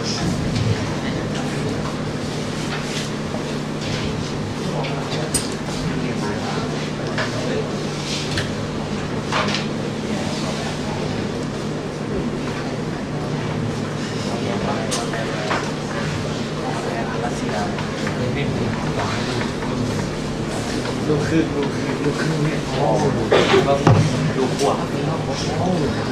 ลูกครึ่งเนี่ยโอ้ดูขวาโอ้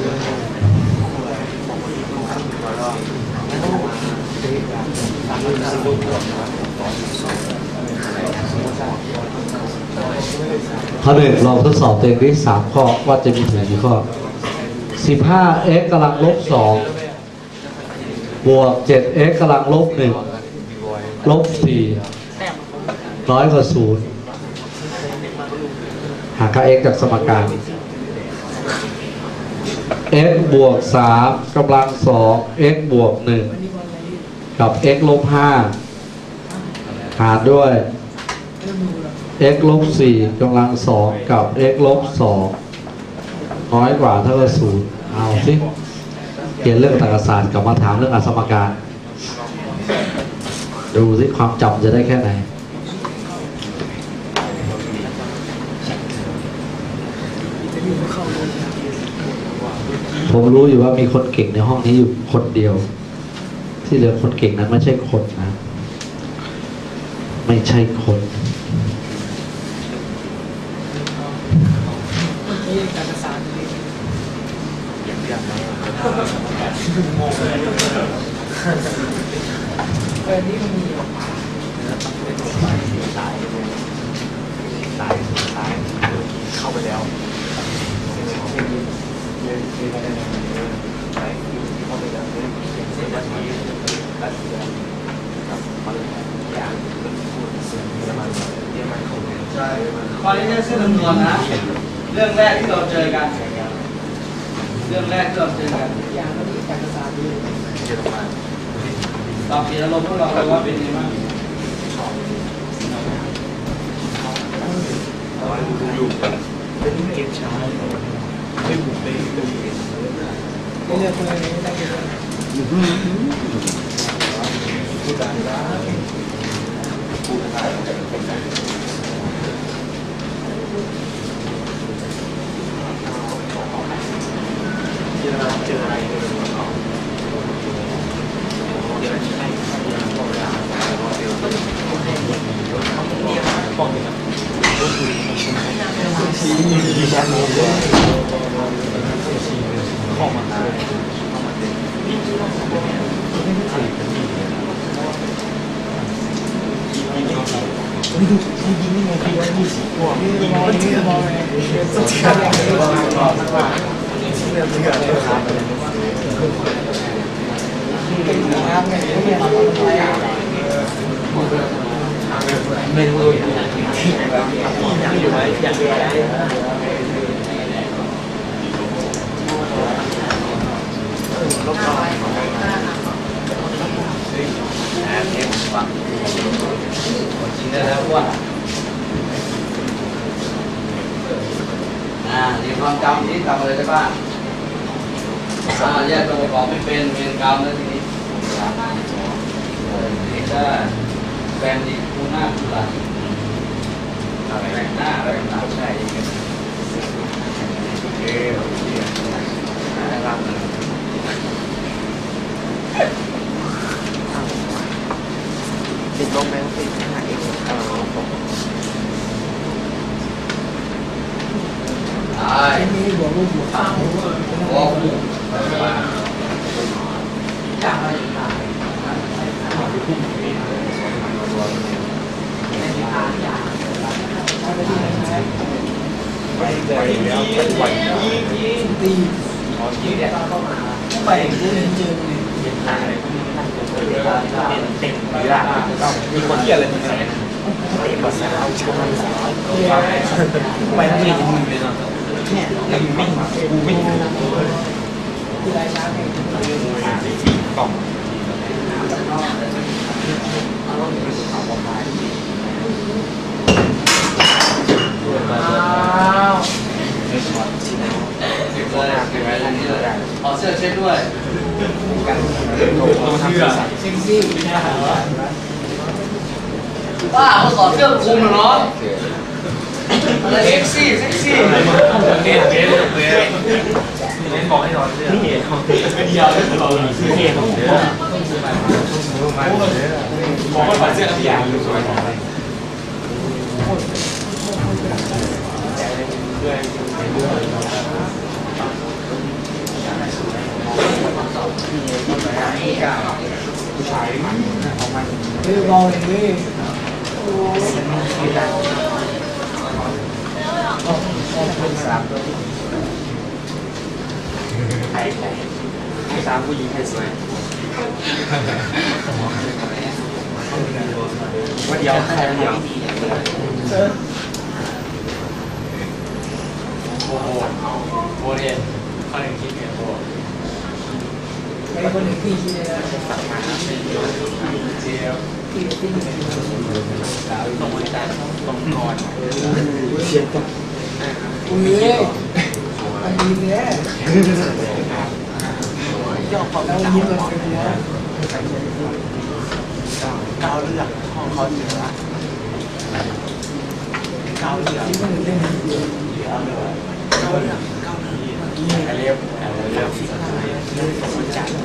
ข้อหนึ่งลองทดสอบตัวเองที่3 ข้อว่าจะมีถึงกี่ข้อ 15x กำลังลบ2บวก 7x กำลังลบ1ลบ4ร้อยกว่า0หาค่า x จากสมการ x บวก3กำลัง2 x บวก1กับ x ลบ5หารด้วย x ลบ4กำลัง2กับ x ลบ2น้อยกว่าเท่ากับ0เอาสิเขียนเรื่องตรรกศาสตร์กลับมาถามเรื่องอสมการดูสิความจำจะได้แค่ไหนผมรู้อยู่ว่ามีคนเก่งในห้องนี้อยู่คนเดียวที่เหลือคนเก่งนั้นไม่ใช่คนนะไม่ใช่คนนี่มันมีตายเข้าไปแล้วตอนนี้จะชื่อจำนวนนะเรื่องแรกที่เราเจอกันอย่างนี้การศึกษาดีตอบเปลี่ยนอารมณ์พวกเราเลยว่าเป็นยังไงบ้างอยู่เป็นเกมช้าไม่บุกไปดูไม่เลือกคนอะไรไม่ได้เลยผู้ด่าผู้ท้ายเจออะไรมีแชมป์เลยเข้ามาไม่ดูยิงนี่ไงพี่ว่า20ตัวยิงมันเชื่อมองเลยเชื่อมองเลยไม่รู้อยู่ไหมอย่างเดียวลบจริงได้แล้วว่าเรียนความจำนี้จำอะไรได้บ้างแยกตัวประกอบไม่เป็นเวรกรรมแล้วทีนี้ได้แฟนดีคูหน้าคูหลังอะไรหน้าอะไรต่างๆใช่นะครับติดลมแมงติดหายนี่บอกว่าหัวข้าวบอกหูจากอะไรต่างไปแล้วไปตียิงเนี่ยเข้ามาไปกูเจอเลยเป็นหายเต็มหรืออะไรมีคนที่อะไรมันเต็มภาษาเอาชนไปทั้งนี้มึงเลยเนาะเนี่ยกูไม่ที่ไรช้าไงที่กล่องขอเสื้อเช็ดด้วยกันโทรป้าเขาสอนเครื่องคุมเนาะอะไรเซ็กซี่บอกให้ถอดเสื้อนี่เขาเดียวเลยเราซื้อเองของเสื้อบอกว่าถอดเสื้อทุกอย่างอยู่สวยผู้ชายออกมาไม่รอเลยนี่ให้สามผู้หญิงให้สวยว่าเดียวใครเดียวโอ้โหโอ้เนี่ยเขาหนึ่งคิดเนี่ยโอ้ไม่คนหนึ่งที่คิดเลยนะเจียวต้องมาการต้องนอนเชียร์ต้องอุ้ยอันนี้เนี่ยย่อความแล้วยิ้มเลยก้าวเลือกห้องเขาเหนือก้าวเลือกก้าวเลือกเรียบจัด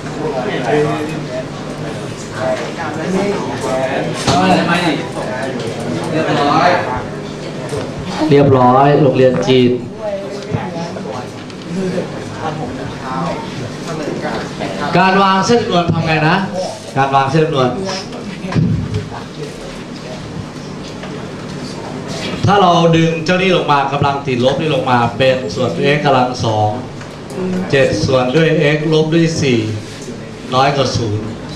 เรียบร้อยโรงเรียนจีนการวางเส้นนวลทำไงนะการวางเส้นนวลถ้าเราดึงเจ้านี้ลงมากำลังติดลบนี่ลงมาเป็นส่วน x กำลัง2 7ส่วนด้วย x ลบด้วย4น้อยกว่า0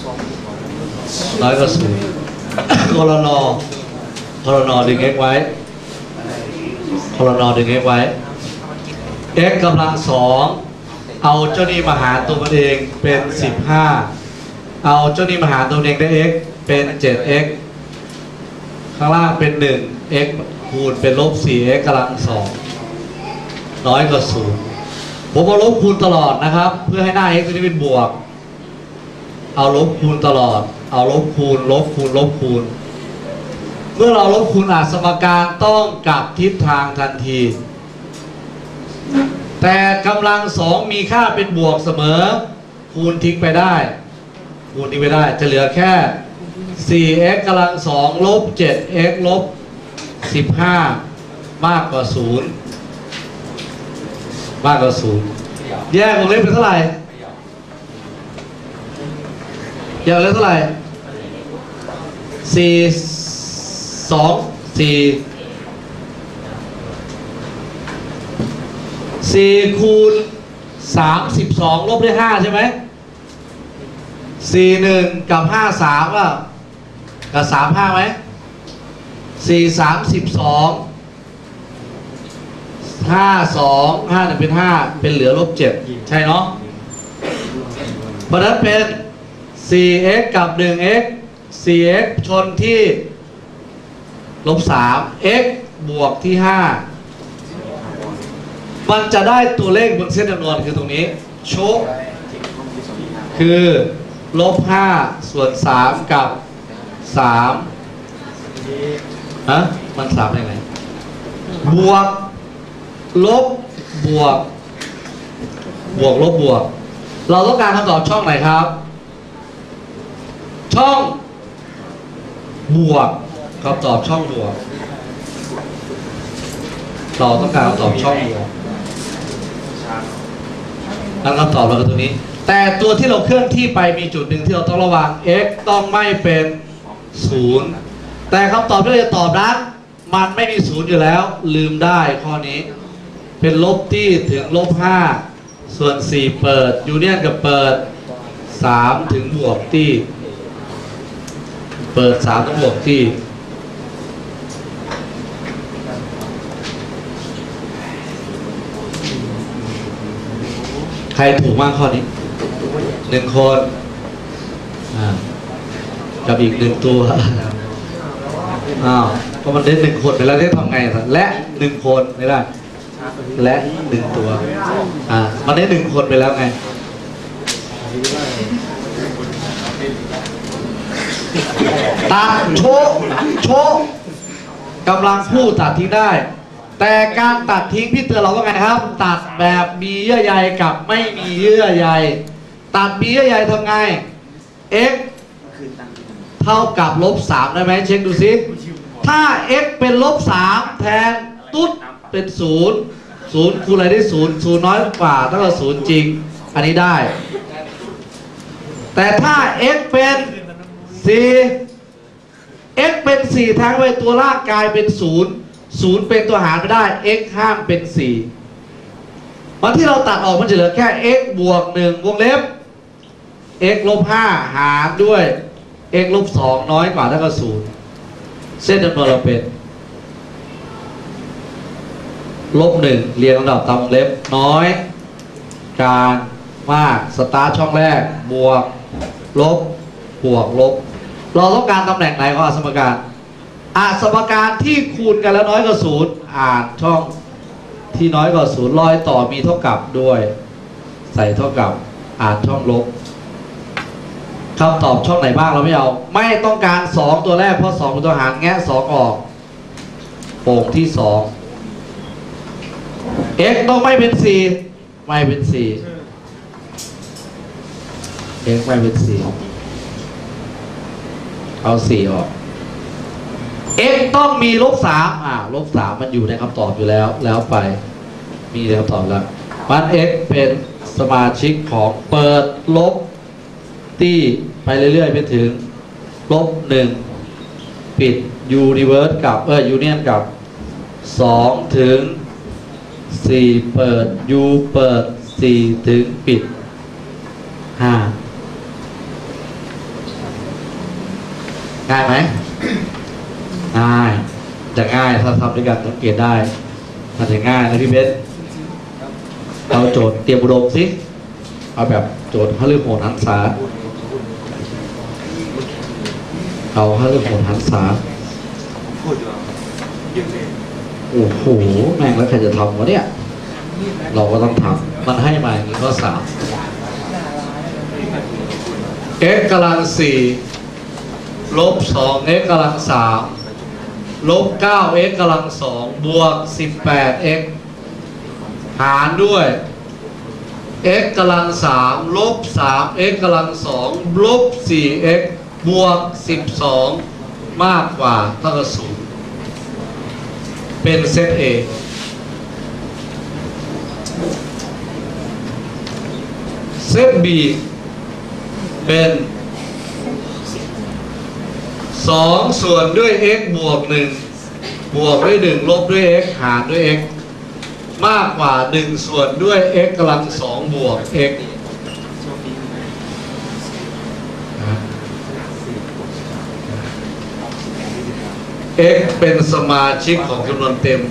กรณดึง x ไว้กรณดึง x ไว้ x กำลัง2เอาเจ้านี้มาหารตัวมันเองเป็น15เอาเจ้านี้มาหารตัวเองได้ x เป็น 7x ข้างล่างเป็น1x คูณเป็นลบ 4x กำลัง2น้อยกว่า0ผมเอาลบคูณตลอดนะครับเพื่อให้หน้า x ตัวนี้เป็นบวกเอาลบคูณตลอดเอาลบคูณลบคูณเมื่อเราลบคูณสมการต้องกลับทิศทางทันทีแต่กำลัง2มีค่าเป็นบวกเสมอคูณทิ้งไปได้จะเหลือแค่ 4x กำลัง2ลบ 7x ลบ 15มากกว่า0แยกวงเล็บเป็นเท่าไหร่แยกวงเล็บเท่าไหร่4คูณ32ลบด้วย5ใช่ไหม41กับ53ก็กับ35ไหม4 32 52 5เป็น5เป็นเหลือลบ7ใช่เนาะเพราะนั้นเป็น 4x กับ 1x 4x ชนที่ลบ3 x บวกที่5มันจะได้ตัวเลขบนเส้นจำนวนคือตรงนี้โชคคือลบ5ส่วน3กับ3มัน3ยังไงบวกลบบวกลบบวกเราต้องการคำตอบช่องไหนครับช่องบวกคำตอบช่องบวกเราต้องการคำตอบช่องบวกนั่นคำตอบเราคือตัวนี้แต่ตัวที่เราเคลื่อนที่ไปมีจุดหนึ่งที่เราต้องระวัง x ต้องไม่เป็น0แต่คำตอบที่เราจะตอบนั้นมันไม่มี0อยู่แล้วลืมได้ข้อนี้เป็นลบที่ถึงลบ5ส่วน4เปิดยูเนียนกับเปิด3ถึงบวกที่เปิด3ถึงบวกที่ใครถูกมากข้อนี้1คนกับอีก1ตัวเพราะมันได้1คนไปแล้วได้ทำไงและ1คนไม่ได้และ1ตัวมันได้1คนไปแล้วไงตัดโชะกำลังพูดตัดทิ้งได้แต่การตัดทิ้งพี่เตือนเราว่าไงครับตัดแบบมีเยื่อใยกับไม่มีเยื่อใยตัดมีเยื่อใยทำไง x เท่ากับ-3ได้ไหมเช็คดูสิถ้า x เป็น-3แทนตุ๊ดเป็น0คูณอะไรได้0น้อยกว่าเท่ากับ0จริงอันนี้ได้แต่ถ้า x เป็น4 x เป็น4แทนไปตัวล่างกลายเป็น0เป็นตัวหารไม่ได้ x ห้ามเป็น4วันที่เราตัดออกมันจะเหลือแค่ x บวก1วงเล็บ x ลบ5หารด้วย x ลบ2น้อยกว่าเท่ากับ0เส้นจำนวนเราเป็นลบ1เรียงลำดับตามวงเล็บน้อยกลางมากสตาร์ทช่องแรกบวกลบบวกลบเราต้องการตำแหน่งไหนของสมการสมการที่คูณกันแล้วน้อยกว่า0อ่านช่องที่น้อยกว่า0รอยต่อมีเท่ากับด้วยใส่เท่ากับอ่านช่องลบคำตอบช่องไหนบ้างเราไม่เอาไม่ต้องการ2ตัวแรกเพราะ2เป็นตัวหารแงะ2ออกโป่งที่2 x ต้องไม่เป็น4ไม่เป็น4 x ไม่เป็น4เอา4ออก x ต้องมี-3-3มันอยู่ในคำตอบอยู่แล้วไปมีในคำตอบแล้วมัน x เป็นสมาชิกของเปิดลบที่ไปเรื่อยๆไปถึง-1ปิด universe กับunion กับ2ถึง4เปิด u เปิด4ถึงปิด5ง่ายไหมง่ายจะง่ายถ้าทำด้วยกันสังเกตได้มันจะง่ายนะพี่เบสเอาโจทย์เตรียมอุดมสิเอาแบบโจทย์พฤหัสหันษาเอาพฤหัสหันษาโอ้โหแม่งแล้วใครจะทำวะเนี่ยเราก็ต้องทำมันให้มาอย่างนี้ข้อ3 x กำลัง4ลบ2 x กำลัง3ลบ9 x กำลัง2บวก18 x หารด้วย x กำลัง3ลบ3 x กำลัง2ลบ4 x บวก12มากกว่าเท่ากับ0เป็นเซต A เซต B เป็น2ส่วนด้วย x บวก1บวกด้วย1ลบด้วย x หารด้วย x มากกว่า1ส่วนด้วย x กำลัง2บวก x x เป็นสมาชิกของจำนวนเต็ม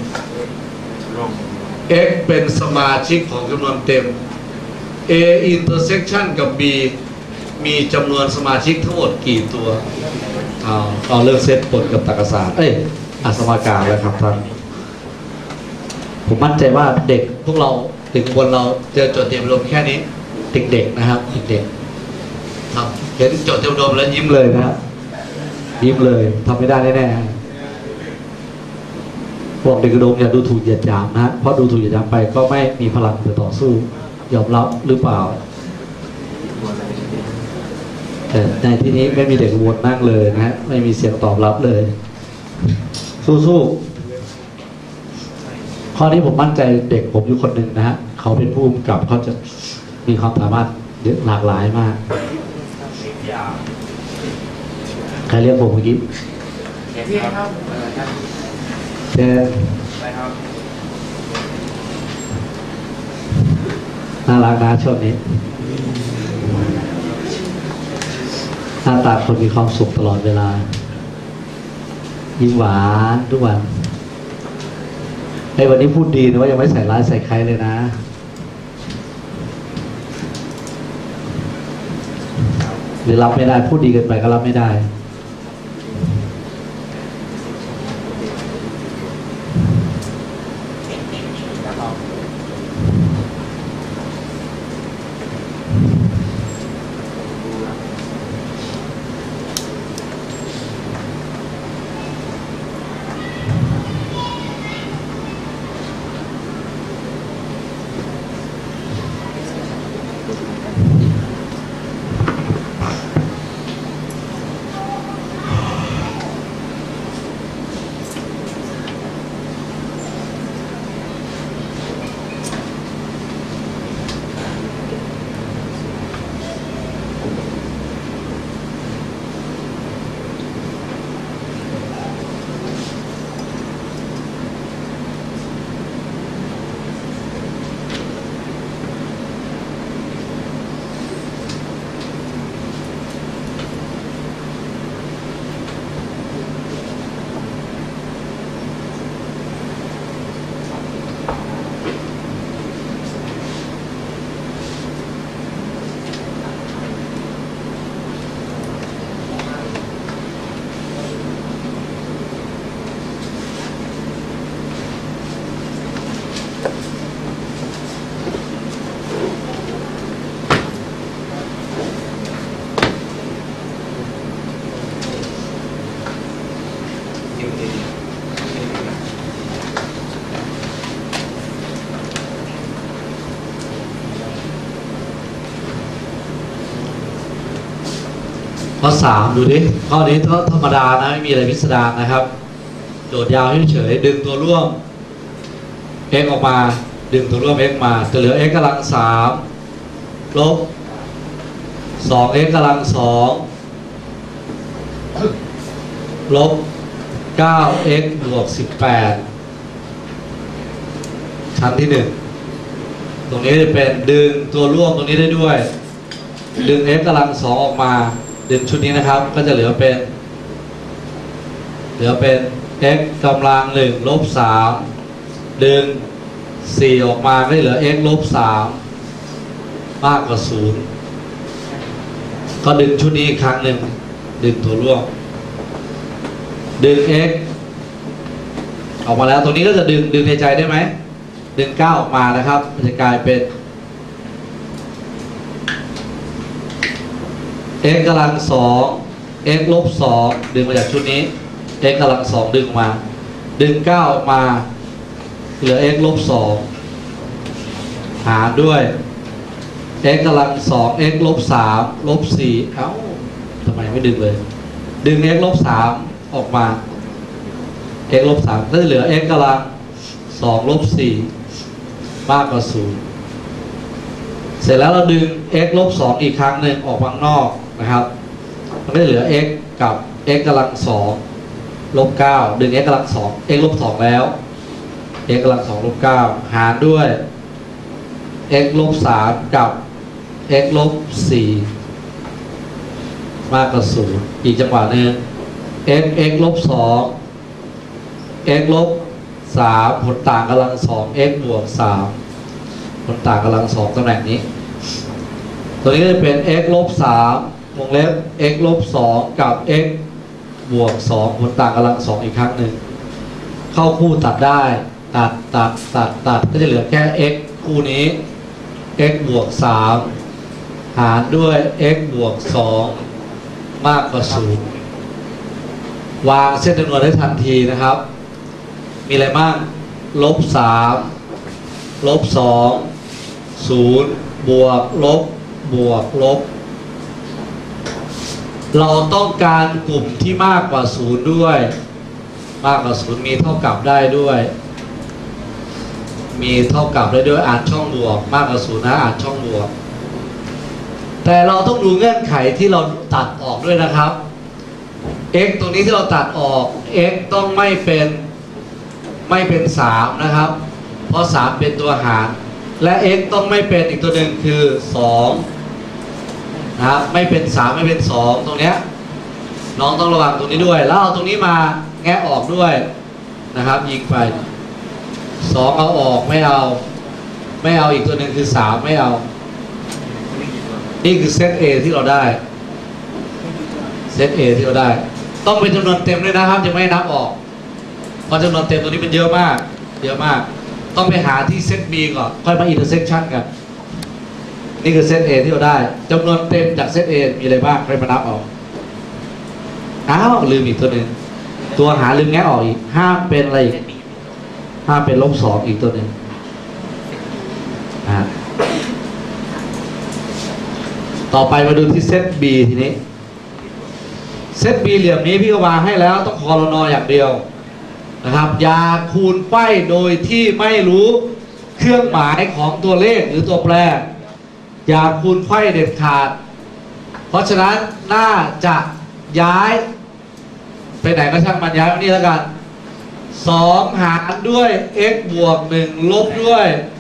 x เป็นสมาชิกของจำนวนเต็ม a intersection กับ b มีจำนวนสมาชิกทั้งหมดกี่ตัวเอาเรื่องเซตผลกับตรรกศาสตร์สมการแล้วครับท่านผมมั่นใจว่าเด็กพวกเราถึงคนเราเจอโจทย์เตรียมอุดมแค่นี้เด็กๆนะครับเด็กๆครับเห็นโจทย์เตรียมอุดมแล้วยิ้มเลยนะครับยิ้มเลยทำไม่ได้แน่ๆบอกเด็กอุดมอย่าดูถูกเหยียดหยามนะเพราะดูถูกเหยียดหยามไปก็ไม่มีพลังจะต่อสู้ยอมรับหรือเปล่าแต่ในที่นี้ไม่มีเด็กโหวตนั่งเลยนะฮะไม่มีเสียงตอบรับเลยสู้ๆข้อนี้ผมมั่นใจเด็กผมอยู่คนหนึ่งนะฮะเขาเป็นผู้กำกับเขาจะมีความสามารถหลากหลายมากใครเรียกผมเมื่อกี้เช่นน่ารักนะช่วงนี้หน้าตาคนมีความสุขตลอดเวลายิ้มหวานทุกวันวันนี้พูดดีนะว่ายังไม่ใส่ร้ายใส่ใครเลยนะหรือรับไม่ได้พูดดีเกินไปก็รับไม่ได้ข้อ3ดูดิข้อนี้ก็ธรรมดานะไม่มีอะไรพิสดารนะครับโจทย์ยาวเฉยๆดึงตัวร่วม x ออกมาดึงตัวร่วม x มาจะเหลือ x กำลัง3ลบ 2x กำลัง2ลบ 9x บวก18ชั้นที่1ตรงนี้จะเป็นดึงตัวร่วมตรงนี้ได้ด้วยดึง x กำลัง2ออกมาดึงชุดนี้นะครับก็จะเหลือเป็นx กำลัง1ลบ3ดึง4ออกมาก็เหลือ x ลบ3มากกว่า0ก็ดึงชุดนี้อีกครั้งหนึ่งดึงตัวร่วมดึง x ออกมาแล้วตรงนี้ก็จะดึงในใจได้ไหมดึง9ออกมานะครับมันจะกลายเป็น x กำลัง2 x ลบ2ดึงมาจากชุดนี้ x กำลัง2ดึงออกมาดึง9ออกมาเหลือ x ลบ2หารด้วย x กำลัง2 x ลบ3ลบ4เอ้าทำไมไม่ดึงเลยดึง x ลบ3ออกมา x ลบ3ก็จะเหลือ x กำลัง2ลบ4มากกว่า0เสร็จแล้วเราดึง x ลบ2อีกครั้งหนึ่งออกข้างนอกนะครับมันก็จะเหลือ x กับ x กำลัง2ลบ9ดึง x กำลัง2 x ลบ2แล้ว x กำลัง2ลบ9หารด้วย x ลบ3กับ x ลบ4มากกว่า0อีกจังหวะหนึ่ง x ลบ2 x ลบ3ผลต่างกำลัง2 x บวก3ผลต่างกำลัง2ตำแหน่งนี้ตัวนี้ก็จะเป็น x ลบ3วงเล็บ x ลบ2กับ x บวก2ผลต่างกำลัง2อีกครั้งหนึ่งเข้าคู่ตัดได้ตัดก็จะเหลือแค่ x คู่นี้ x บวก3หารด้วย x บวก2มากกว่า0วางเส้นจำนวนได้ทันทีนะครับมีอะไรบ้างลบ3ลบ2 0บวกลบบวกลบเราต้องการกลุ่มที่มากกว่า0ด้วยมากกว่า0มีเท่ากับได้ด้วยอ่านช่องบวกมากกว่า0นะอ่านช่องบวกแต่เราต้องดูเงื่อนไขที่เราตัดออกด้วยนะครับ x ตรงนี้ที่เราตัดออก x ต้องไม่เป็น3นะครับเพราะ3เป็นตัวหารและ x ต้องไม่เป็นอีกตัวหนึ่งคือ2นะครับไม่เป็น3ไม่เป็น2ตรงเนี้ยน้องต้องระวังตรงนี้ด้วยแล้วเอาตรงนี้มาแงะออกด้วยนะครับยิงไป2เอาออกไม่เอาอีกตัวหนึ่งคือ3ไม่เอานี่คือเซต A ที่เราได้เซต A ที่เราได้ต้องเป็นจำนวนเต็มด้วยนะครับจะไม่นับออกเพราะจำนวนเต็มตัวนี้มันเยอะมากต้องไปหาที่เซต B ก่อนค่อยมาอินเตอร์เซ็กชันกันนี่คือเซต A ที่เราได้จำนวนเต็มจากเซต A มีอะไรบ้างค่อยมานับออกลืมอีกตัวหนึ่งตัวหาลืมแงะออกอีกห้ามเป็นอะไรอีกห้ามเป็นลบ2อีกตัวหนึ่งต่อไปมาดูที่เซต B ทีนี้เซต B เหลี่ยมนี้พี่ก็วางให้แล้วต้องคอรนอย่างเดียวนะครับอย่าคูณไขว้โดยที่ไม่รู้เครื่องหมายของตัวเลขหรือตัวแปรอย่าคูณไขว้เด็ดขาดเพราะฉะนั้นน่าจะย้ายไปไหนก็ช่างมันย้ายวันนี้แล้วกัน2หารด้วย x บวก1ลบด้วย